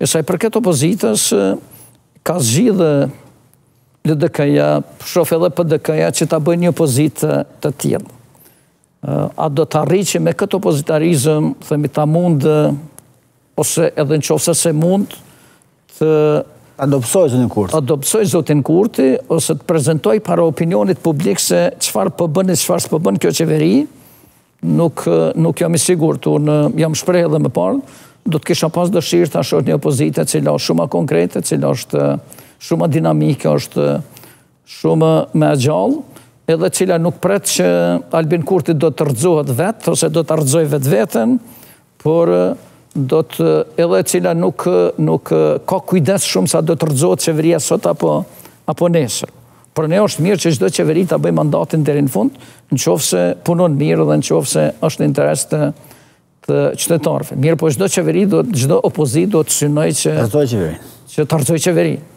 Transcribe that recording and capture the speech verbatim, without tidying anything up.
E sa i përket opozitës, ka zgjidhë L D K-ja, shof edhe P D K-ja që ta bëjnë një opozitë të tillë. A do të arrijë që me këtë opozitarizëm, themi ta mund, ose edhe në qofse se mund, të adopsoj zotin Kurti. Adopsoj zotin Kurti, ose të prezentoj para opinionit publik se çfarë po bën e çfarë s'po bën kjo qeveri, nuk, nuk jam i sigurt, unë jam shpreh edhe më parë, do të kisha pas dëshirë ta shoh një opozitë e cila është shumë më konkrete, e cila është shumë më dinamike, është shumë më e gjallë, edhe cila nuk pret që Albin Kurti do të rrëzohet vetë, ose do të rrëzoj vetë vetën, por do të edhe cila nuk, nuk ka kujdes shumë sa do të rrëzohet qeveria sot apo, apo nesër. Por ne është mirë që çdo qeveri ta bëjë mandatin deri në fund, nëse punon mirë dhe nëse është në interes të, të qytetarëve. Mirë, po çdo qeveri, çdo opozitë do të synojë që të rrëzoj qeverin. Që të rrëzoj qeverin.